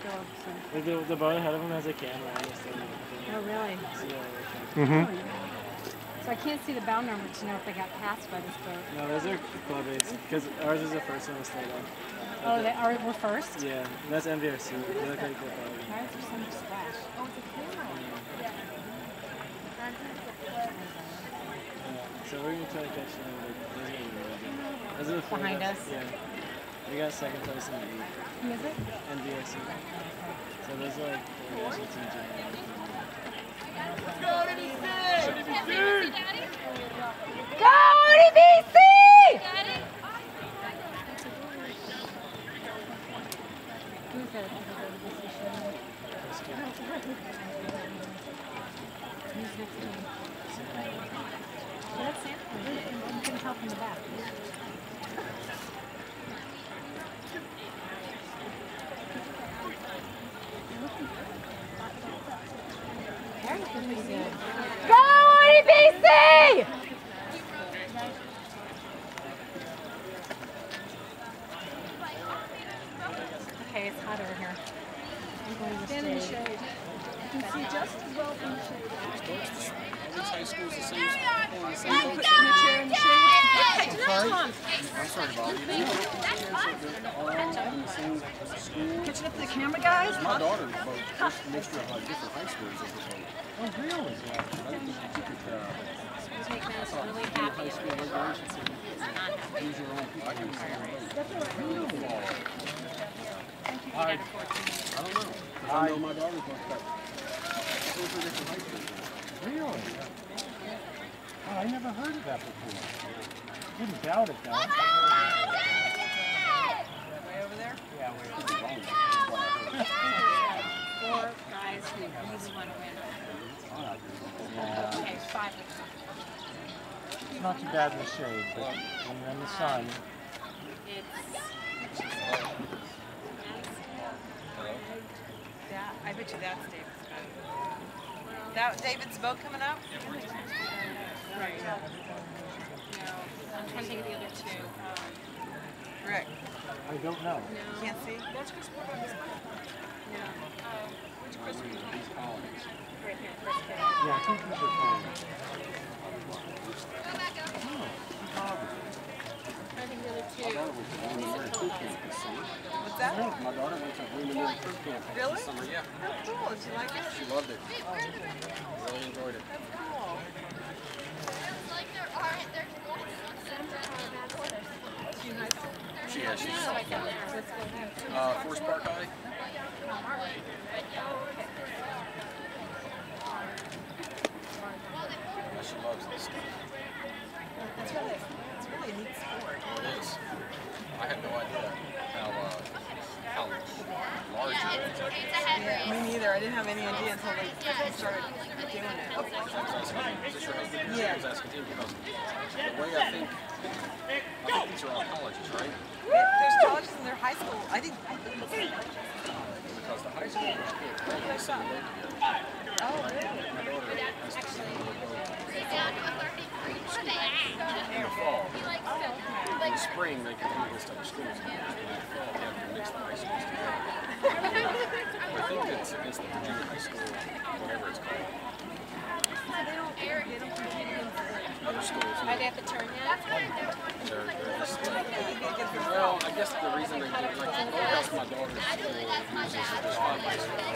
The boat ahead of him has a camera on this thing. Oh, really? So I can't see the bow number to know if they got passed by this boat. No, those are club aids, because ours is the first one to start on. Oh, we're first? Yeah, and that's MVRC. They look like the boat. Why is there so much splash? Oh, it's a camera. Yeah. So we're going to try to catch them. Those are the four behind us? Yeah. We got second place in the league. Who is it? NVRC. So those are like the national team general. Let's go, ODBC! Go, ODBC! Who's that? Who's next to me? Oh, that's Santa. You can tell from the back. Go, ODBC! Okay, it's hot over here. I'm going to stand in the shade. You can see just as well from the shade. This high school is the same. Put in the chair in the shade. I'm sorry, Bob. Catching up to the camera, guys? My daughter was just a mixture of different high schools. Oh, really? I think she took it. High school regulations. Use your own people. I can see I don't know. I know my daughter's like that. Those are different high schools. Really? Oh, I never heard of that before. Wouldn't doubt it, though. Let's go, Way over there? Yeah, way over Four guys who easily want to win. Yeah. Okay, 5. It's not too bad in the shade, but when you're in the sun. I bet you that's David's boat. That David's boat coming up? Right. No, I'm trying to think of the other two. Rick. I don't know. No. Can't see? That's Chris Porter on this one. No. Which Chris are you talking about? Right here, first kid. Yeah, I think these are fine. I think the other two. What's that? My daughter went to William Crew Camp Really? this summer, yeah. Oh, cool. Did you like it? She loved it. Really enjoyed it. That's cool. She's Forest Park High. She loves this stuff. It's really a neat sport. It is. I had no idea how large it is. Yeah, me neither. I didn't have any idea until they started doing it. Yeah. I was asking him because the way I think these are all colleges, right? There's colleges and they're high school. I think Because the high school is all the same boat together. oh, really? My daughter has to sing in the boat in the fall. In the spring, they can do this type of schools. In the fall, they have to mix the high schools together. I think it's against the Virginia high school, whatever it's called. Other schools. Are they have to turn yet? They're just, well, I guess the reason they do it, like the boathouse my daughter's school uses is 5 by 6.